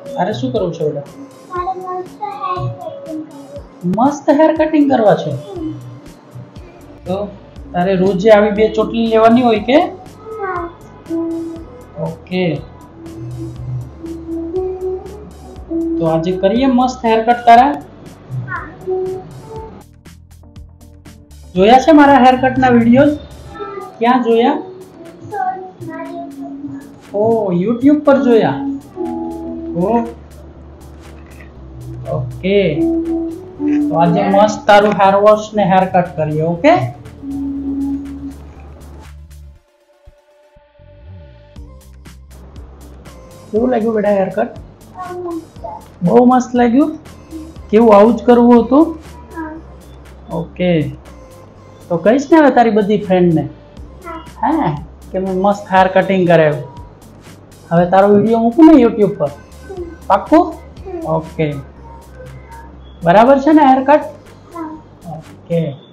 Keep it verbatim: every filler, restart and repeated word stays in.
તારે શું કરવું છે બેટા? મસ્ત હેર કટિંગ મસ્ત હેર કટિંગ કરવું. કરવા છે. તો તારે રોજે આવી બે ચોટલી લેવાની હોય કે? હા. ઓકે. તો આજે કરીએ મસ્ત હેર કટ તારા? હા. જોયા છે મારા હેર કટ ના વિડિયોઝ? ક્યાં જોયા? ઓ YouTube પર જોયા. ઓ ઓકે. તો આજે મસ્ત તારું હેર વોશ ને હેર કટ કરીએ. ઓકે. કેવું લાગ્યું બેટા હેર કટ? બહુ મસ્ત લાગ્યું. કેવું આવું જ કરવું હતું? ઓકે. તો કહીશ ને હવે તારી બધી ફ્રેન્ડ ને હે કે મેં મસ્ત હેર કટિંગ કરાવ્યું. હવે તારો વિડીયો મૂકું ને યુટ્યુબ પર? પાક્કું? ઓકે. બરાબર છે ને હેર કટ? ઓકે.